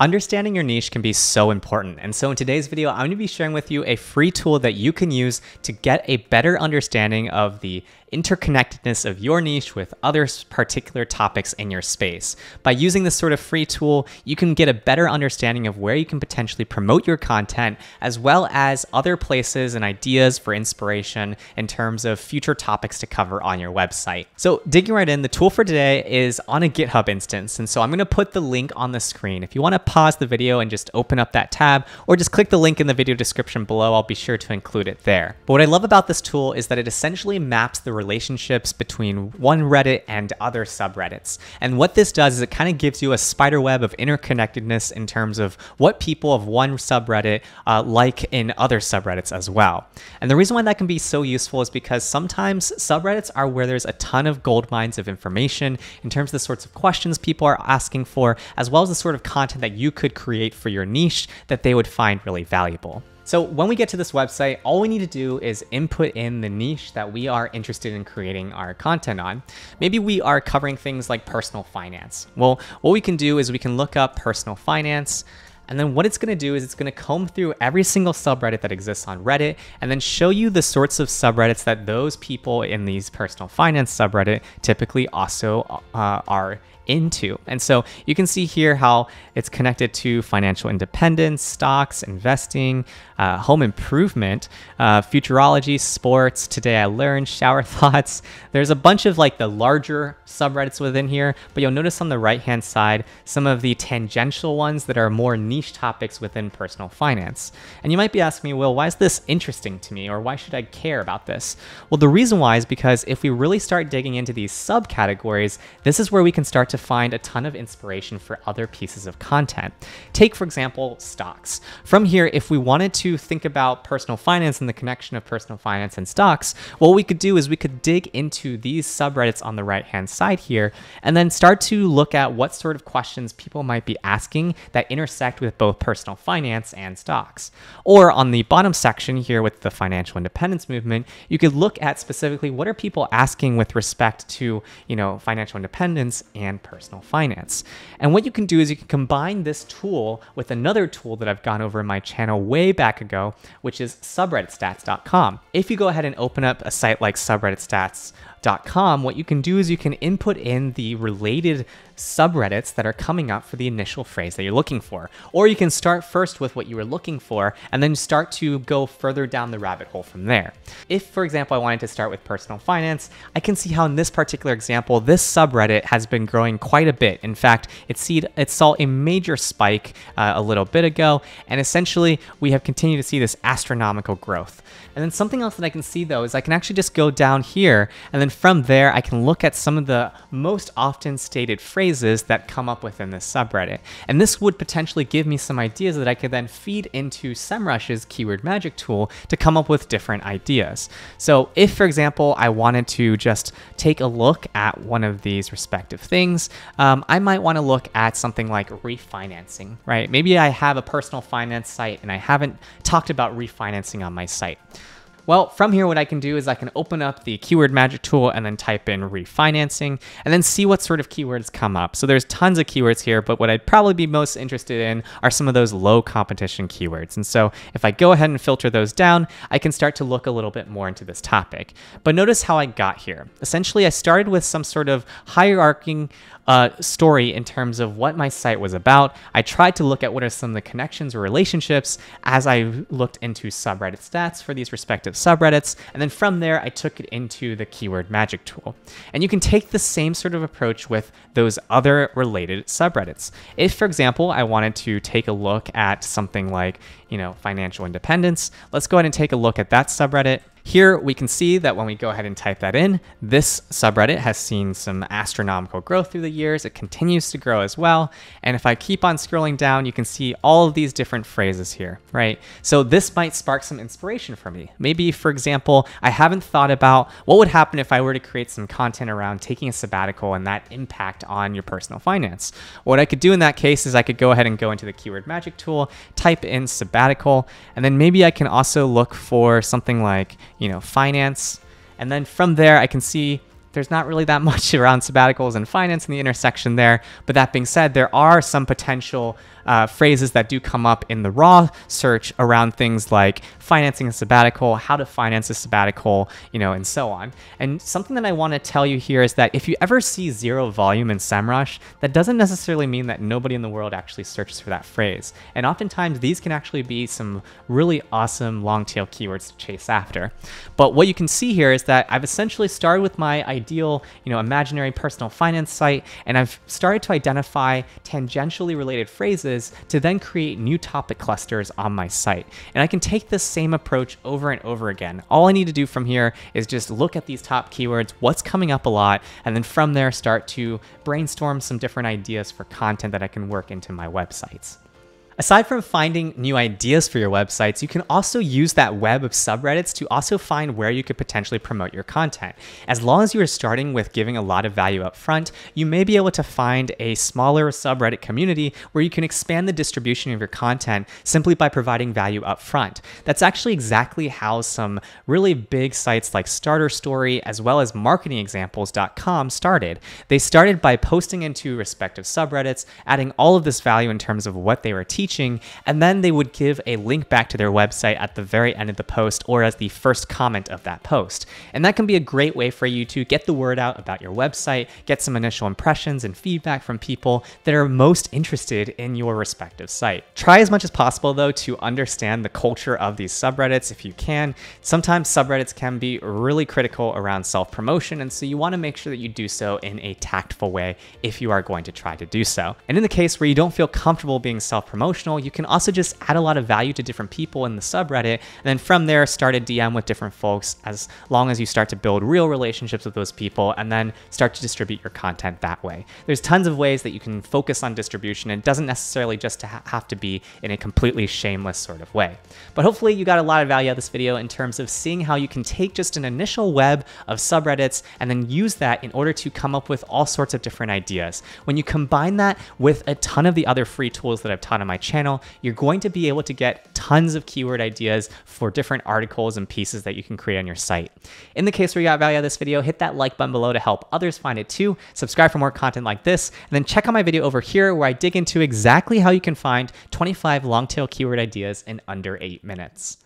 Understanding your niche can be so important, and so in today's video, I'm going to be sharing with you a free tool that you can use to get a better understanding of the interconnectedness of your niche with other particular topics in your space. By using this sort of free tool, you can get a better understanding of where you can potentially promote your content, as well as other places and ideas for inspiration in terms of future topics to cover on your website. So digging right in, the tool for today is on a GitHub instance, and so I'm going to put the link on the screen. If you want to pause the video and just open up that tab, or just click the link in the video description below, I'll be sure to include it there. But what I love about this tool is that it essentially maps the relationships between one Reddit and other subreddits. And what this does is it kind of gives you a spider web of interconnectedness in terms of what people of one subreddit like in other subreddits as well. And the reason why that can be so useful is because sometimes subreddits are where there's a ton of gold mines of information in terms of the sorts of questions people are asking for, as well as the sort of content that you could create for your niche that they would find really valuable. So when we get to this website, all we need to do is input in the niche that we are interested in creating our content on. Maybe we are covering things like personal finance. Well, what we can do is we can look up personal finance, and then what it's going to do is it's going to comb through every single subreddit that exists on Reddit and then show you the sorts of subreddits that those people in these personal finance subreddit typically also are into. And so you can see here how it's connected to financial independence, stocks, investing, home improvement, futurology, sports, today I learned, shower thoughts. There's a bunch of like the larger subreddits within here, but you'll notice on the right hand side some of the tangential ones that are more niche topics within personal finance. And you might be asking me, Will, why is this interesting to me, or why should I care about this? Well, the reason why is because if we really start digging into these subcategories, this is where we can start to find a ton of inspiration for other pieces of content. Take, for example, stocks. From here, if we wanted to think about personal finance and the connection of personal finance and stocks, what we could do is we could dig into these subreddits on the right-hand side here and then start to look at what sort of questions people might be asking that intersect with both personal finance and stocks. Or on the bottom section here with the financial independence movement, you could look at specifically what are people asking with respect to, financial independence and personal finance. And what you can do is you can combine this tool with another tool that I've gone over in my channel way back ago, which is subredditstats.com. If you go ahead and open up a site like subredditstats.com, what you can do is you can input in the related subreddits that are coming up for the initial phrase that you're looking for. Or you can start first with what you were looking for and then start to go further down the rabbit hole from there. If, for example, I wanted to start with personal finance, I can see how in this particular example, this subreddit has been growing quite a bit. In fact, it saw a major spike a little bit ago, and essentially we have continued to see this astronomical growth. And then something else that I can see though is I can actually just go down here, and then from there I can look at some of the most often stated phrases that come up within this subreddit. And this would potentially give me some ideas that I could then feed into SEMrush's keyword magic tool to come up with different ideas. So if, for example, I wanted to just take a look at one of these respective things, I might want to look at something like refinancing, right? Maybe I have a personal finance site and I haven't talked about refinancing on my site. Well, from here, what I can do is I can open up the keyword magic tool and then type in refinancing and then see what sort of keywords come up. So there's tons of keywords here, but what I'd probably be most interested in are some of those low competition keywords. And so if I go ahead and filter those down, I can start to look a little bit more into this topic. But notice how I got here. Essentially, I started with some sort of hierarchy story in terms of what my site was about. I tried to look at what are some of the connections or relationships as I looked into subreddit stats for these respective subreddits, and then from there I took it into the keyword magic tool. And you can take the same sort of approach with those other related subreddits. If, for example, I wanted to take a look at something like, financial independence, let's go ahead and take a look at that subreddit. Here we can see that when we go ahead and type that in, this subreddit has seen some astronomical growth through the years. It continues to grow as well. And if I keep on scrolling down, you can see all of these different phrases here, right? So this might spark some inspiration for me. Maybe, for example, I haven't thought about what would happen if I were to create some content around taking a sabbatical and that impact on your personal finance. What I could do in that case is I could go ahead and go into the keyword magic tool, type in sabbatical, and then maybe I can also look for something like, finance. And then from there, I can see there's not really that much around sabbaticals and finance in the intersection there. But that being said, there are some potential phrases that do come up in the raw search around things like financing a sabbatical, how to finance a sabbatical, and so on. And something that I want to tell you here is that if you ever see zero volume in SEMrush, that doesn't necessarily mean that nobody in the world actually searches for that phrase. And oftentimes these can actually be some really awesome long tail keywords to chase after. But what you can see here is that I've essentially started with my ideal, imaginary personal finance site, and I've started to identify tangentially related phrases to then create new topic clusters on my site. And I can take this same approach over and over again. All I need to do from here is just look at these top keywords, what's coming up a lot, and then from there start to brainstorm some different ideas for content that I can work into my websites. Aside from finding new ideas for your websites, you can also use that web of subreddits to also find where you could potentially promote your content. As long as you are starting with giving a lot of value up front, you may be able to find a smaller subreddit community where you can expand the distribution of your content simply by providing value up front. That's actually exactly how some really big sites like Starter Story as well as marketingexamples.com started. They started by posting into respective subreddits, adding all of this value in terms of what they were teaching, and then they would give a link back to their website at the very end of the post or as the first comment of that post. And that can be a great way for you to get the word out about your website, get some initial impressions and feedback from people that are most interested in your respective site. Try as much as possible though to understand the culture of these subreddits if you can. Sometimes subreddits can be really critical around self-promotion, and so you want to make sure that you do so in a tactful way if you are going to try to do so. And in the case where you don't feel comfortable being self-promotional, you can also just add a lot of value to different people in the subreddit, and then from there start a DM with different folks as long as you start to build real relationships with those people and then start to distribute your content that way. There's tons of ways that you can focus on distribution. It doesn't necessarily just have to be in a completely shameless sort of way. But hopefully you got a lot of value out of this video in terms of seeing how you can take just an initial web of subreddits and then use that in order to come up with all sorts of different ideas. When you combine that with a ton of the other free tools that I've taught on my channel, you're going to be able to get tons of keyword ideas for different articles and pieces that you can create on your site. In the case where you got value out of this video, hit that like button below to help others find it too. Subscribe for more content like this, and then check out my video over here where I dig into exactly how you can find 25 long tail keyword ideas in under 8 minutes.